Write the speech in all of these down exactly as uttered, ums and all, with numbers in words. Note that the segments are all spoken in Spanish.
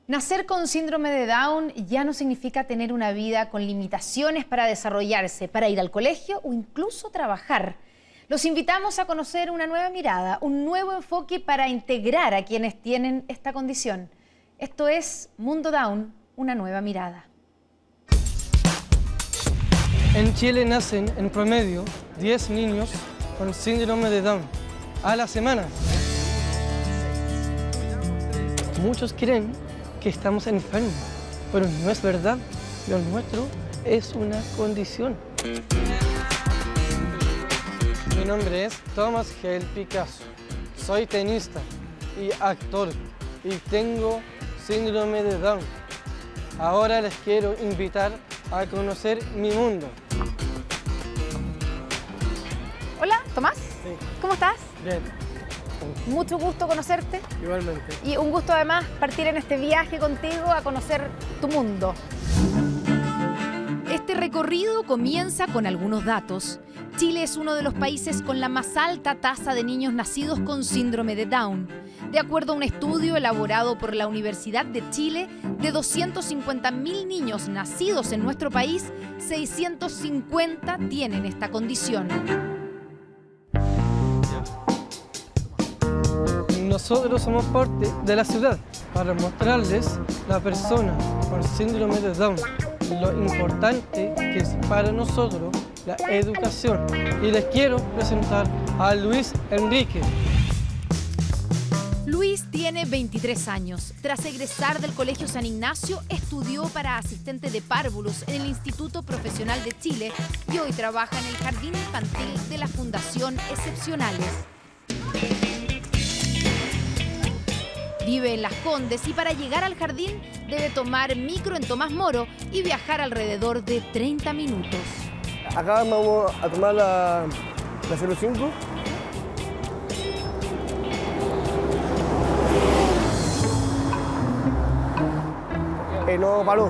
Nacer con síndrome de Down ya no significa tener una vida con limitaciones para desarrollarse, para ir al colegio o incluso trabajar. Los invitamos a conocer una nueva mirada, un nuevo enfoque para integrar a quienes tienen esta condición. Esto es Mundo Down, una nueva mirada. En Chile nacen en promedio diez niños con síndrome de Down a la semana. Muchos creen que estamos enfermos, pero no es verdad. Lo nuestro es una condición. Mi nombre es Tomás Gel Picasso. Soy tenista y actor y tengo síndrome de Down. Ahora les quiero invitar a conocer mi mundo. Hola, Tomás. Sí. ¿Cómo estás? Bien. Mucho gusto conocerte. Igualmente. Y un gusto además partir en este viaje contigo a conocer tu mundo. Este recorrido comienza con algunos datos. Chile es uno de los países con la más alta tasa de niños nacidos con síndrome de Down. De acuerdo a un estudio elaborado por la Universidad de Chile, de doscientos cincuenta mil niños nacidos en nuestro país, seiscientos cincuenta tienen esta condición. Nosotros somos parte de la ciudad para mostrarles la persona con síndrome de Down, lo importante que es para nosotros la educación. Y les quiero presentar a Luis Enrique. Luis tiene veintitrés años. Tras egresar del Colegio San Ignacio, estudió para asistente de párvulos en el Instituto Profesional de Chile y hoy trabaja en el Jardín Infantil de la Fundación Excepcionales. Vive en Las Condes y para llegar al jardín debe tomar micro en Tomás Moro y viajar alrededor de treinta minutos. Acá vamos a tomar la, la cero cinco. Eh, no paró.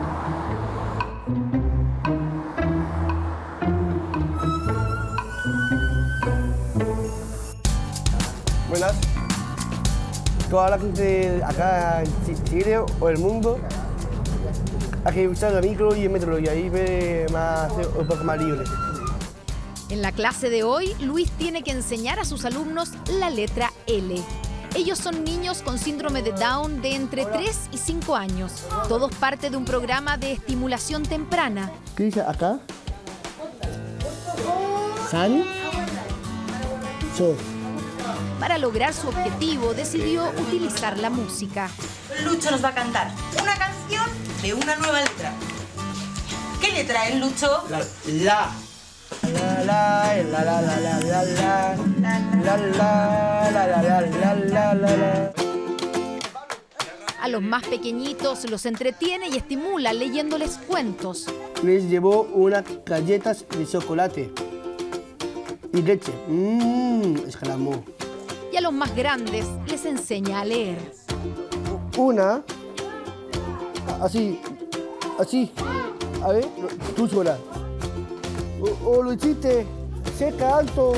Buenas. Toda la gente acá en Chile o el mundo hay que usar la micro y el metro y ahí ve más, un poco más libre. En la clase de hoy, Luis tiene que enseñar a sus alumnos la letra L. Ellos son niños con síndrome de Down de entre tres y cinco años. Todos parte de un programa de estimulación temprana. ¿Qué dice acá? San. So. Para lograr su objetivo, decidió utilizar la música. Lucho nos va a cantar una canción de una nueva letra. ¿Qué letra es, Lucho? La. La. La la la la la la la la la la la la la la. A los más pequeñitos los entretiene y estimula leyéndoles cuentos. Les llevó unas galletas de chocolate y leche. Mmm, exclamó. Y a los más grandes les enseña a leer. Una, así, así, a ver, tú sola. O, o lo hiciste, seca, alto.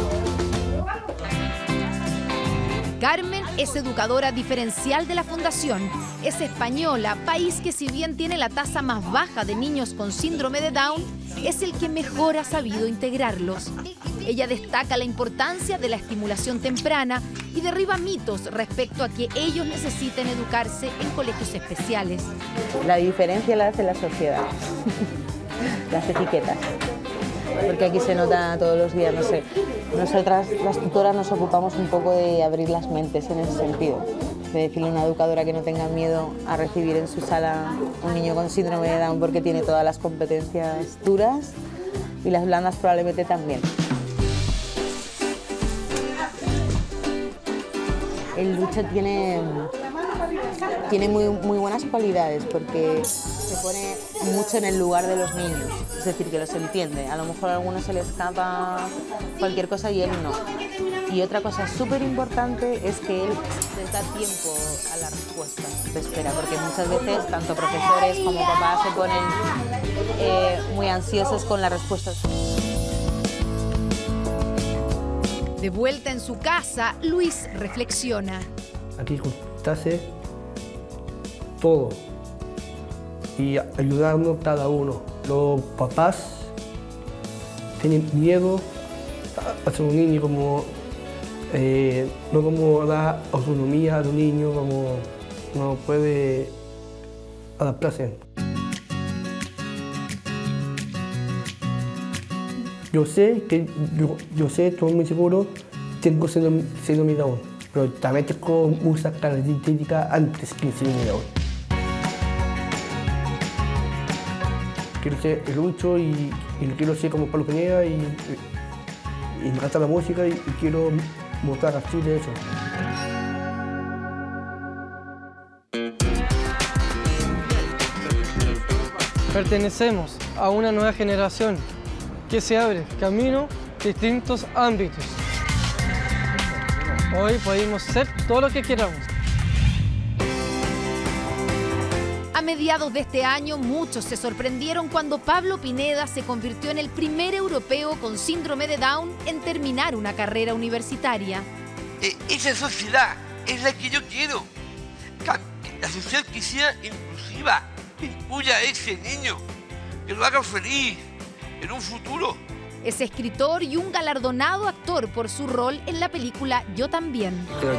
Carmen es educadora diferencial de la Fundación. Es española, país que si bien tiene la tasa más baja de niños con síndrome de Down, es el que mejor ha sabido integrarlos. Ella destaca la importancia de la estimulación temprana y derriba mitos respecto a que ellos necesiten educarse en colegios especiales. La diferencia la hace la sociedad, las etiquetas. Porque aquí se nota todos los días, no sé, nosotras las tutoras nos ocupamos un poco de abrir las mentes en ese sentido, de decirle a una educadora que no tenga miedo a recibir en su sala un niño con síndrome de Down porque tiene todas las competencias duras y las blandas probablemente también. El Lucho tiene, tiene muy, muy buenas cualidades porque se pone mucho en el lugar de los niños, es decir, que los entiende. A lo mejor a algunos se les escapa cualquier cosa y él no. Y otra cosa súper importante es que él les da tiempo a la respuesta de espera, porque muchas veces tanto profesores como papás se ponen eh, muy ansiosos con las respuestas. De vuelta en su casa, Luis reflexiona. Aquí juntarse todo y ayudarnos cada uno. Los papás tienen miedo a ser un niño, como eh, no como dar autonomía a los niños, como no puede adaptarse. Yo sé que, yo, yo sé, estoy muy seguro, tengo síndrome de Down, pero también tengo muchas características antes que el síndrome de Down. Quiero ser el lucho y, y quiero ser como Pablo Pineda y, y, y me encanta la música y, y quiero mostrar a Chile eso. Pertenecemos a una nueva generación que se abre camino a distintos ámbitos. Hoy podemos ser todo lo que queramos. A mediados de este año, muchos se sorprendieron cuando Pablo Pineda se convirtió en el primer europeo con síndrome de Down en terminar una carrera universitaria. Eh, esa sociedad es la que yo quiero. La sociedad que sea inclusiva, que incluya a ese niño, que lo haga feliz en un futuro. Es escritor y un galardonado actor por su rol en la película Yo también.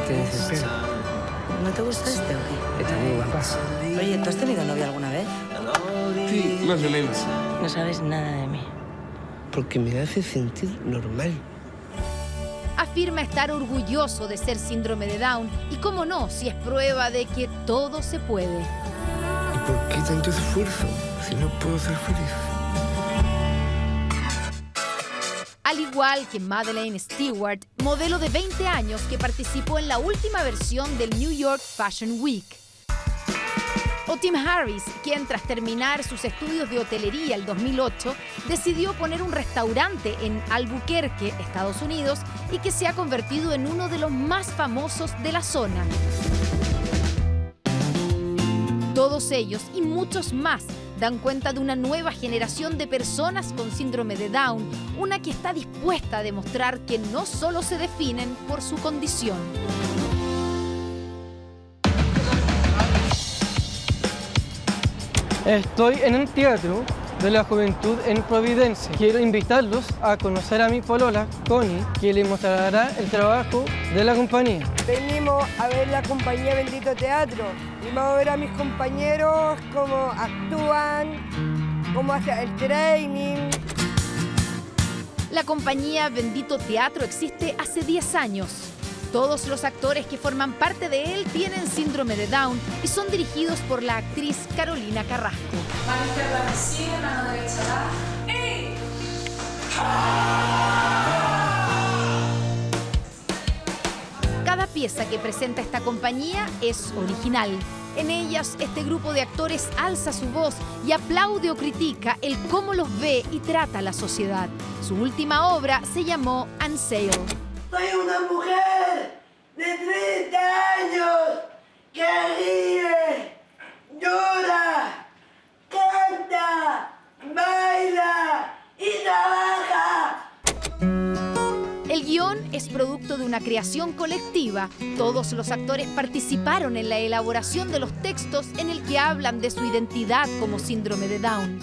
¿No te gusta este o qué? Está muy guapa. Oye, ¿tú has tenido novia alguna vez? Sí, más o menos. No sabes nada de mí. Porque me hace sentir normal. Afirma estar orgulloso de ser síndrome de Down y, cómo no, si es prueba de que todo se puede. ¿Y por qué tanto esfuerzo si no puedo ser feliz? Al igual que Madeleine Stewart, modelo de veinte años que participó en la última versión del New York Fashion Week. O Tim Harris, quien tras terminar sus estudios de hotelería el dos mil ocho, decidió poner un restaurante en Albuquerque, Estados Unidos, y que se ha convertido en uno de los más famosos de la zona. Todos ellos y muchos más dan cuenta de una nueva generación de personas con síndrome de Down, una que está dispuesta a demostrar que no solo se definen por su condición. Estoy en el Teatro de la Juventud en Providencia. Quiero invitarlos a conocer a mi polola, Connie, que les mostrará el trabajo de la compañía. Venimos a ver la compañía Bendito Teatro. Venimos a ver a mis compañeros cómo actúan, cómo hacen el training. La compañía Bendito Teatro existe hace diez años. Todos los actores que forman parte de él tienen síndrome de Down y son dirigidos por la actriz Carolina Carrasco. Mano izquierda me sigue, mano derecha va. ¡Ey! Cada pieza que presenta esta compañía es original. En ellas, este grupo de actores alza su voz y aplaude o critica el cómo los ve y trata la sociedad. Su última obra se llamó Unsail. Soy una mujer de treinta años que ríe, llora, canta, baila y trabaja. El guión es producto de una creación colectiva. Todos los actores participaron en la elaboración de los textos en el que hablan de su identidad como síndrome de Down.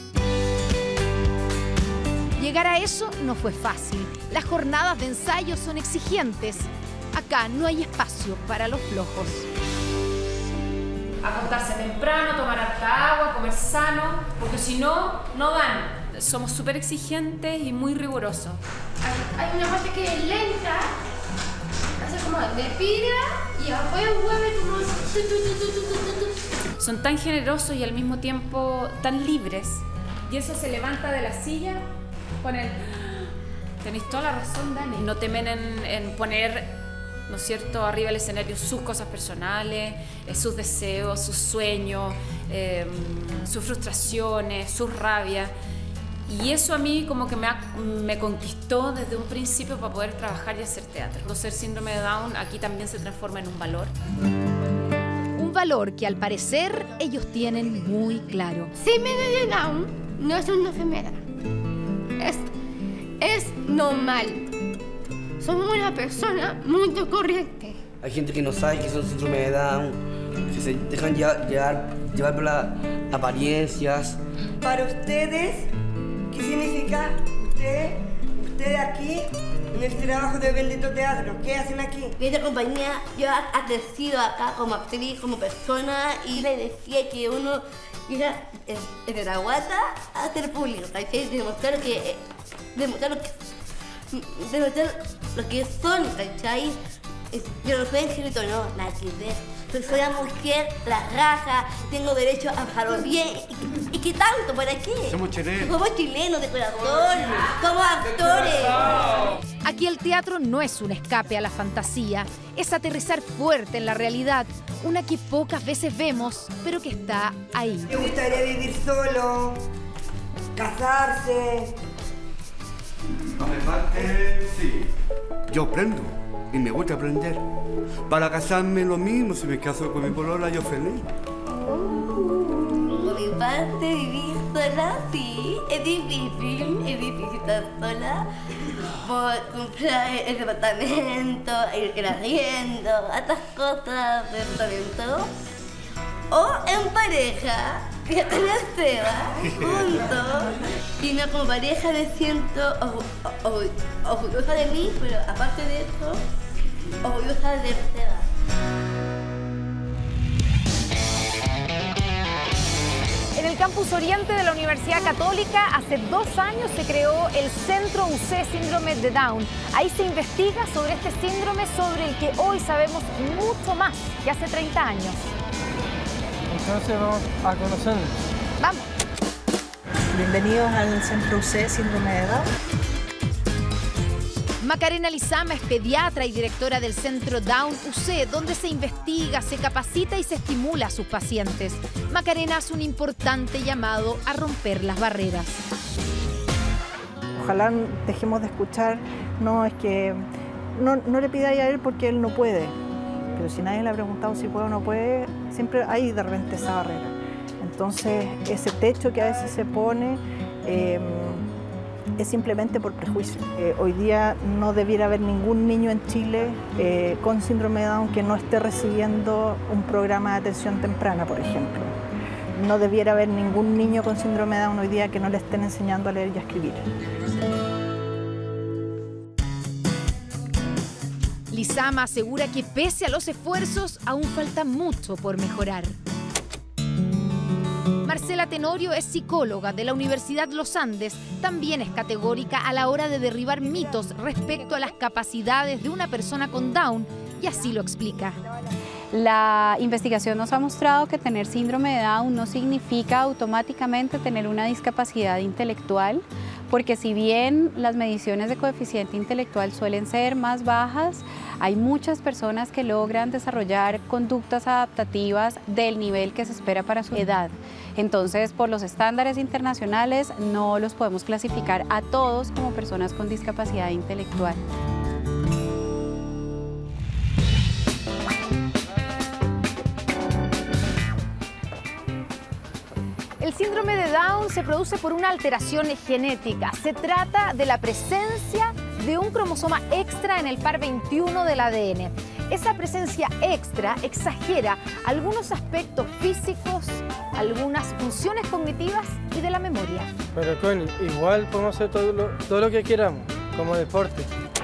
Llegar a eso no fue fácil. Las jornadas de ensayo son exigentes. Acá no hay espacio para los flojos. Acostarse temprano, tomar harta agua, comer sano, porque si no, no dan. Somos súper exigentes y muy rigurosos. Hay, hay una parte que es lenta, hace como de piedra y después mueve como... Tu, tu, tu, tu, tu, tu, tu. Son tan generosos y al mismo tiempo tan libres. Y eso se levanta de la silla con el... Tenéis toda la razón, Dani. No temen en, en poner, ¿no es cierto?, arriba del escenario sus cosas personales, eh, sus deseos, sus sueños, eh, sus frustraciones, sus rabias. Y eso a mí como que me, ha, me conquistó desde un principio para poder trabajar y hacer teatro. No ser síndrome de Down aquí también se transforma en un valor. Un valor que al parecer ellos tienen muy claro. Síndrome de Down no es una enfermedad. Es, es normal. Somos una persona muy corriente. Hay gente que no sabe que son síndrome de Down, que se dejan llevar llevar las apariencias. Para ustedes, ¿qué significa ustedes, ustedes aquí en el trabajo del bendito teatro? ¿Qué hacen aquí? Esta compañía, yo ha crecido acá como actriz, como persona, y le decía que uno iba de la guata a ser público, ¿cachai? Demostrar que, demostrar lo que, demostrar lo que son, ¿cachai? Yo no soy angelito, no, nada que ver. Pero soy una mujer, la raja, tengo derecho a bajarlo bien. ¿Y, y qué tanto? ¿Para qué? Somos chilenos. Somos chilenos de corazón, somos actores. Aquí el teatro no es un escape a la fantasía, es aterrizar fuerte en la realidad, una que pocas veces vemos, pero que está ahí. ¿Te gustaría vivir solo? ¿Casarse? A mi parte, sí. Yo aprendo y me gusta aprender. Para casarme lo mismo, si me caso con mi polola, yo feliz. Por mi parte, vivir sola, sí, es difícil, es difícil estar sola. Por comprar el departamento, el, el arriendo, otras cosas del departamento. O en pareja, que ya te la ceba, juntos. Y no como pareja me siento orgullosa de mí, pero aparte de eso, orgullosa de Seba. En el campus oriente de la Universidad Católica, hace dos años se creó el Centro U C Síndrome de Down. Ahí se investiga sobre este síndrome, sobre el que hoy sabemos mucho más que hace treinta años. Entonces vamos a conocernos. ¡Vamos! Bienvenidos al Centro U C Síndrome de Down. Macarena Lizama es pediatra y directora del Centro Down U C, donde se investiga, se capacita y se estimula a sus pacientes. Macarena hace un importante llamado a romper las barreras. Ojalá dejemos de escuchar, no, es que no, no le pidáis a él porque él no puede. Pero si nadie le ha preguntado si puede o no puede, siempre hay de repente esa barrera. Entonces, ese techo que a veces se pone eh, es simplemente por prejuicio. Eh, hoy día no debiera haber ningún niño en Chile eh, con síndrome de Down que no esté recibiendo un programa de atención temprana, por ejemplo. No debiera haber ningún niño con síndrome de Down hoy día que no le estén enseñando a leer y a escribir. Lizama asegura que pese a los esfuerzos, aún falta mucho por mejorar. Marcela Tenorio es psicóloga de la Universidad Los Andes. También es categórica a la hora de derribar mitos respecto a las capacidades de una persona con Down, y así lo explica. La investigación nos ha mostrado que tener síndrome de Down no significa automáticamente tener una discapacidad intelectual, porque si bien las mediciones de coeficiente intelectual suelen ser más bajas, hay muchas personas que logran desarrollar conductas adaptativas del nivel que se espera para su edad. Entonces, por los estándares internacionales, no los podemos clasificar a todos como personas con discapacidad intelectual. El síndrome de Down se produce por una alteración genética. Se trata de la presencia de un cromosoma extra en el par veintiuno del A D N. Esa presencia extra exagera algunos aspectos físicos, algunas funciones cognitivas y de la memoria. Pero Connie, igual podemos hacer todo lo, todo lo que queramos, como deporte.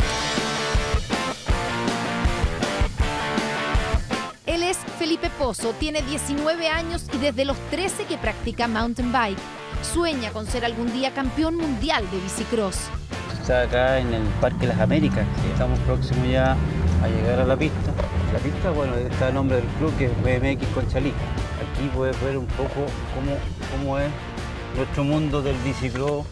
Él es Felipe Pozo, tiene diecinueve años y desde los trece que practica mountain bike. Sueña con ser algún día campeón mundial de bicicross. Está acá en el Parque Las Américas, estamos próximos ya a llegar a la pista. La pista, bueno, está el nombre del club, que es B M X Conchalí. Aquí puedes ver un poco cómo, cómo es nuestro mundo del bicicross.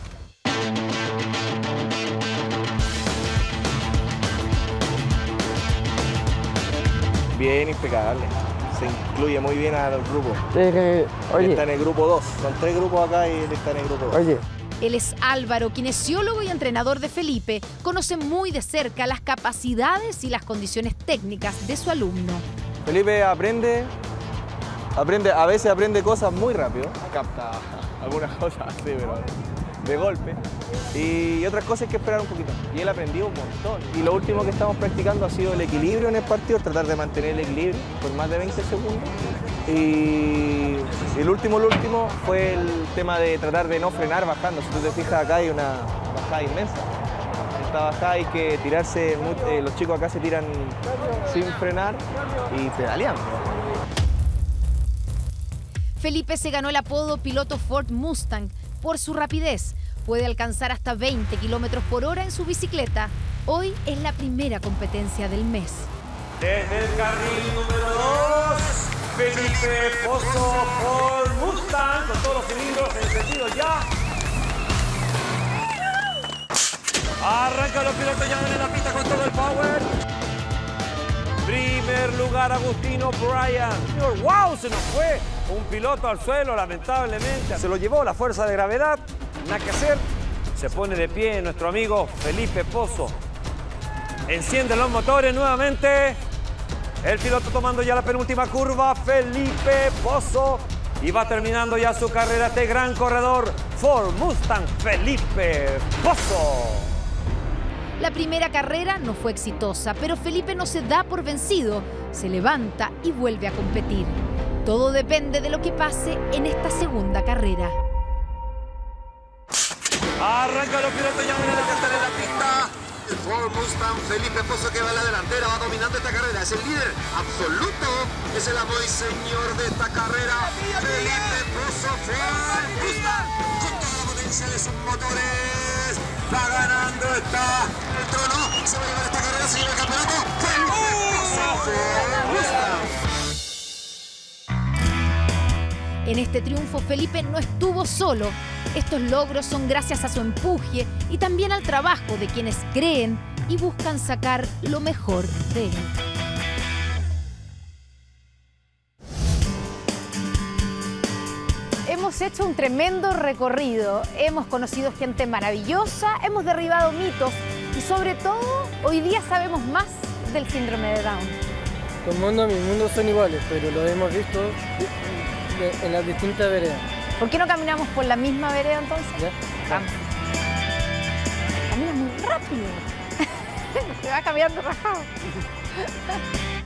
Bien, impecable. Se incluye muy bien al grupo. Eh, oye. Está en el grupo dos. Son tres grupos acá y él está en el grupo dos. Oye. Él es Álvaro, kinesiólogo y entrenador de Felipe. Conoce muy de cerca las capacidades y las condiciones técnicas de su alumno. Felipe aprende, aprende, a veces aprende cosas muy rápido. Capta algunas cosas así, pero de golpe. Y otras cosas hay que esperar un poquito. Y él aprendió un montón. Y lo último que estamos practicando ha sido el equilibrio en el partido, tratar de mantener el equilibrio por más de veinte segundos. Y el último, el último fue el tema de tratar de no frenar bajando. Si tú te fijas acá hay una bajada inmensa. Esta bajada hay que tirarse, eh, los chicos acá se tiran sin frenar y pedaleando. Felipe se ganó el apodo piloto Ford Mustang por su rapidez. Puede alcanzar hasta veinte kilómetros por hora en su bicicleta. Hoy es la primera competencia del mes. Desde el carril número dos, Felipe Pozo Ford Mustang, con todos los cilindros encendidos ya. Arranca los pilotos, ya ven en la pista con todo el power. Primer lugar, Agustino Bryan. ¡Wow! Se nos fue un piloto al suelo, lamentablemente. Se lo llevó la fuerza de gravedad. Nada que hacer. Se pone de pie nuestro amigo Felipe Pozo. Enciende los motores nuevamente. El piloto tomando ya la penúltima curva. Felipe Pozo. Y va terminando ya su carrera este gran corredor Ford Mustang Felipe Pozo. La primera carrera no fue exitosa, pero Felipe no se da por vencido. Se levanta y vuelve a competir. Todo depende de lo que pase en esta segunda carrera. Arranca los pilotos, ya viene la carrera en la pista. El Ford Mustang Felipe Pozo, que va a la delantera, va dominando esta carrera. Es el líder absoluto. Es el amo y señor de esta carrera. Felipe Pozo Ford Mustang. Con toda la potencia de sus motores. Va ganando, está el trono. Se va a llevar esta carrera, se lleva el campeonato. Felipe Pozo Ford Mustang. En este triunfo, Felipe no estuvo solo. Estos logros son gracias a su empuje y también al trabajo de quienes creen y buscan sacar lo mejor de él. Hemos hecho un tremendo recorrido, hemos conocido gente maravillosa, hemos derribado mitos y sobre todo hoy día sabemos más del síndrome de Down. Los mundos, mis mundos son iguales, pero lo hemos visto en las distintas veredas. ¿Por qué no caminamos por la misma vereda entonces? ¿Ya? Vamos. Camina muy rápido. Se va caminando rajado.